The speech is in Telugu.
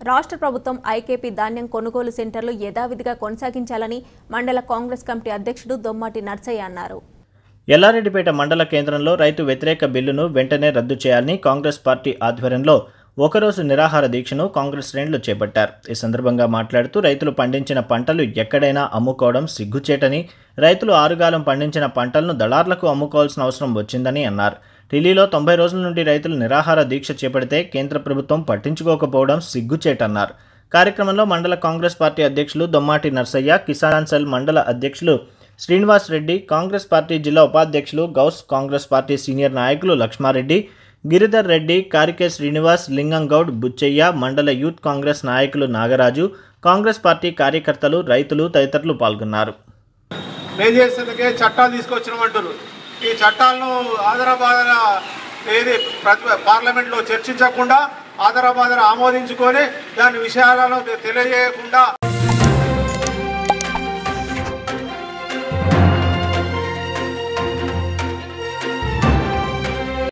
రాష్ట్ర ప్రభుత్వం ఐకేపీ ధాన్యం కొనుగోలు సెంటర్లు యథావిధిగా కొనసాగించాలని మండల కాంగ్రెస్ కమిటీ అధ్యక్షుడు దొమ్మాటి నర్సయ్య అన్నారు. ఎల్లారెడ్డిపేట మండల కేంద్రంలో రైతు వ్యతిరేక బిల్లును వెంటనే రద్దు చేయాలని కాంగ్రెస్ పార్టీ ఆధ్వర్యంలో ఒకరోజు నిరాహార దీక్షను కాంగ్రెస్ శ్రేణులు చేపట్టారు. ఈ సందర్భంగా మాట్లాడుతూ రైతులు పండించిన పంటలు ఎక్కడైనా అమ్ముకోవడం సిగ్గుచేటని, రైతులు ఆరుగాలం పండించిన పంటలను దళార్లకు అమ్ముకోవాల్సిన అవసరం వచ్చిందని అన్నారు. ఢిల్లీలో 90 రోజుల నుండి రైతులు నిరాహార దీక్ష చేపడితే కేంద్ర ప్రభుత్వం పట్టించుకోకపోవడం సిగ్గుచేటన్నారు. కార్యక్రమంలో మండల కాంగ్రెస్ పార్టీ అధ్యక్షులు దొమ్మాటి నర్సయ్య, కిసాన్ సెల్ మండల అధ్యక్షులు శ్రీనివాస్ రెడ్డి, కాంగ్రెస్ పార్టీ జిల్లా ఉపాధ్యక్షులు గౌస్, కాంగ్రెస్ పార్టీ సీనియర్ నాయకులు లక్ష్మారెడ్డి, గిరిధర్ రెడ్డి, కారికే శ్రీనివాస్, లింగంగౌడ్, బుచ్చయ్య, మండల యూత్ కాంగ్రెస్ నాయకులు నాగరాజు, కాంగ్రెస్ పార్టీ కార్యకర్తలు, రైతులు తదితరులు పాల్గొన్నారు. చట్టాలు తీసుకొచ్చినామంటారు. ఈ చట్టాలను ఆదరాబాదర ఏది పార్లమెంట్లో చర్చించకుండా ఆదరాబాదర ఆమోదించుకొని దాని విషయాలను తెలియజేయకుండా